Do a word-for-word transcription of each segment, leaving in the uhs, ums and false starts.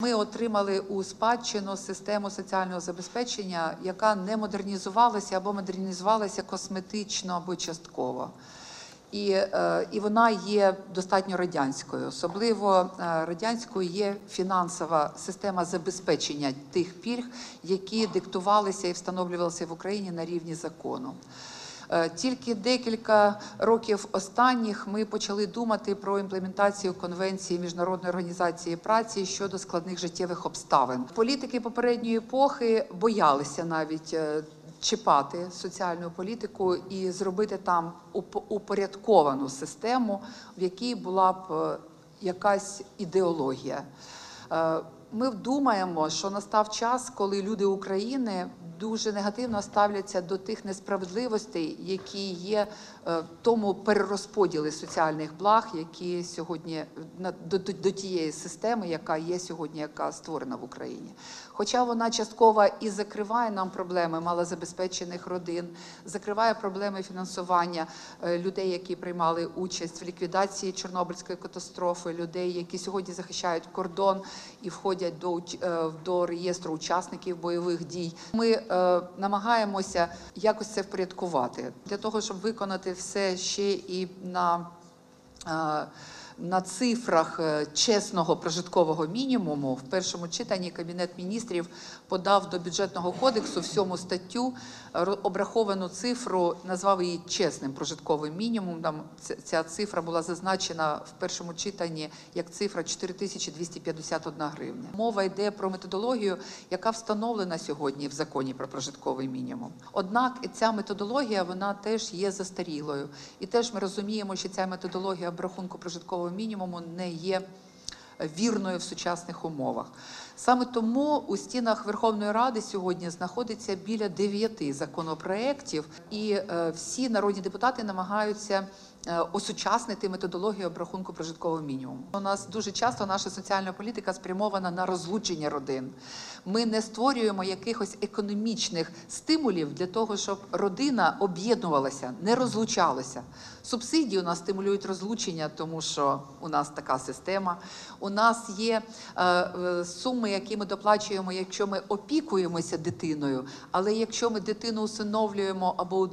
Ми отримали у спадщину систему соціального забезпечення, яка не модернізувалася або модернізувалася косметично або частково. І, і вона є достатньо радянською. Особливо радянською є фінансова система забезпечення тих пільг, які диктувалися і встановлювалися в Україні на рівні закону. Тільки декілька років останніх ми почали думати про імплементацію Конвенції Міжнародної організації праці щодо складних життєвих обставин. Політики попередньої епохи боялися навіть чіпати соціальну політику і зробити там упорядковану систему, в якій була б якась ідеологія. Ми думаємо, що настав час, коли люди України дуже негативно ставляться до тих несправедливостей, які є в тому перерозподілі соціальних благ, які сьогодні до, до, до тієї системи, яка є сьогодні, яка створена в Україні. Хоча вона частково і закриває нам проблеми малозабезпечених родин, закриває проблеми фінансування людей, які приймали участь в ліквідації Чорнобильської катастрофи, людей, які сьогодні захищають кордон і входять до, до реєстру учасників бойових дій. Ми намагаємося якось це впорядкувати. Для того, щоб виконати все ще і на, на цифрах чесного прожиткового мінімуму, в першому читанні Кабінет міністрів подав до Бюджетного кодексу в сьому статтю обраховану цифру, назвав її чесним прожитковим мінімумом. Там ця цифра була зазначена в першому читанні як цифра чотири тисячі двісті п'ятдесят одна гривня. Мова йде про методологію, яка встановлена сьогодні в законі про прожитковий мінімум. Однак ця методологія, вона теж є застарілою. І теж ми розуміємо, що ця методологія обрахунку прожиткового мінімуму не є вірною в сучасних умовах. Саме тому у стінах Верховної Ради сьогодні знаходиться біля дев'яти законопроєктів, і е, всі народні депутати намагаються е, осучаснити методологію обрахунку прожиткового мінімуму. У нас дуже часто наша соціальна політика спрямована на розлучення родин. Ми не створюємо якихось економічних стимулів для того, щоб родина об'єднувалася, не розлучалася. Субсидії у нас стимулюють розлучення, тому що у нас така система. У нас є е, суми, які ми доплачуємо, якщо ми опікуємося дитиною, але якщо ми дитину усиновлюємо або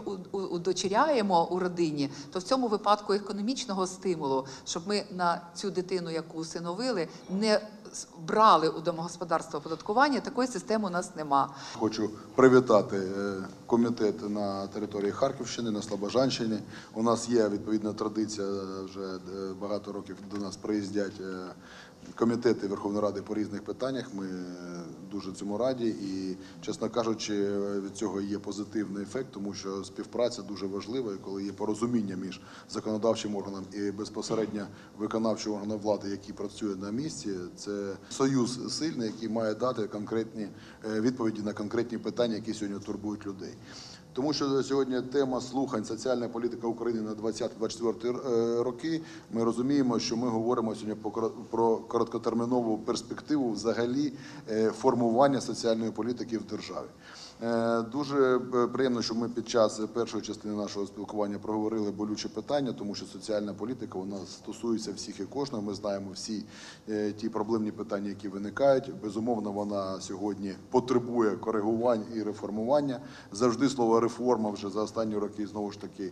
удочеряємо у родині, то в цьому випадку економічного стимулу, щоб ми на цю дитину, яку усиновили, не брали у домогосподарство оподаткування, такої системи у нас нема. Хочу привітати комітет на території Харківщини, на Слобожанщині. У нас є відповідна традиція, вже багато років до нас приїздять комітети Верховної Ради по різних питаннях. Ми дуже цьому раді і, чесно кажучи, від цього є позитивний ефект, тому що співпраця дуже важлива, і коли є порозуміння між законодавчим органом і безпосередньо виконавчим органом влади, який працює на місці, це союз сильний, який має дати конкретні відповіді на конкретні питання, які сьогодні турбують людей. Тому що сьогодні тема слухань «Соціальна політика України на двадцятий - двадцять четвертий роки», ми розуміємо, що ми говоримо сьогодні про короткотермінову перспективу взагалі формування соціальної політики в державі. Дуже приємно, що ми під час першої частини нашого спілкування проговорили болюче питання, тому що соціальна політика у нас стосується всіх і кожного. Ми знаємо всі ті проблемні питання, які виникають. Безумовно, вона сьогодні потребує коригувань і реформування. Завжди слово реформа вже за останні роки, знову ж таки,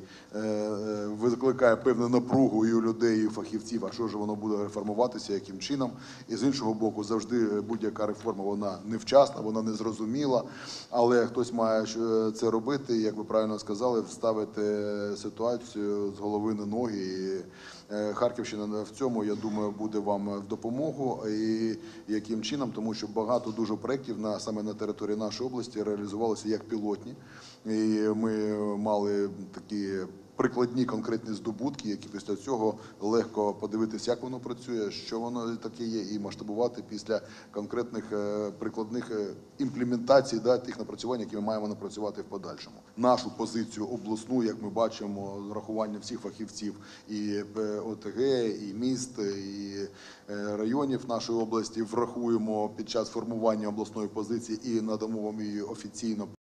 викликає певну напругу і у людей, і у фахівців, а що ж воно буде реформуватися, яким чином. І з іншого боку, завжди будь-яка реформа, вона невчасна, вона незрозуміла, але хтось має це робити, як ви правильно сказали, вставити ситуацію з голови на ноги. І Харківщина в цьому, я думаю, буде вам в допомогу. І яким чином? Тому що багато дуже проєктів на, саме на території нашої області реалізувалися як пілотні. І ми мали такі прикладні конкретні здобутки, які після цього легко подивитися, як воно працює, що воно таке є, і масштабувати після конкретних прикладних імплементацій, да, тих напрацювань, які ми маємо напрацювати в подальшому. Нашу позицію обласну, як ми бачимо, з урахуванням всіх фахівців і О Те Ге, і міст, і районів нашої області, врахуємо під час формування обласної позиції і надамо вам її офіційно.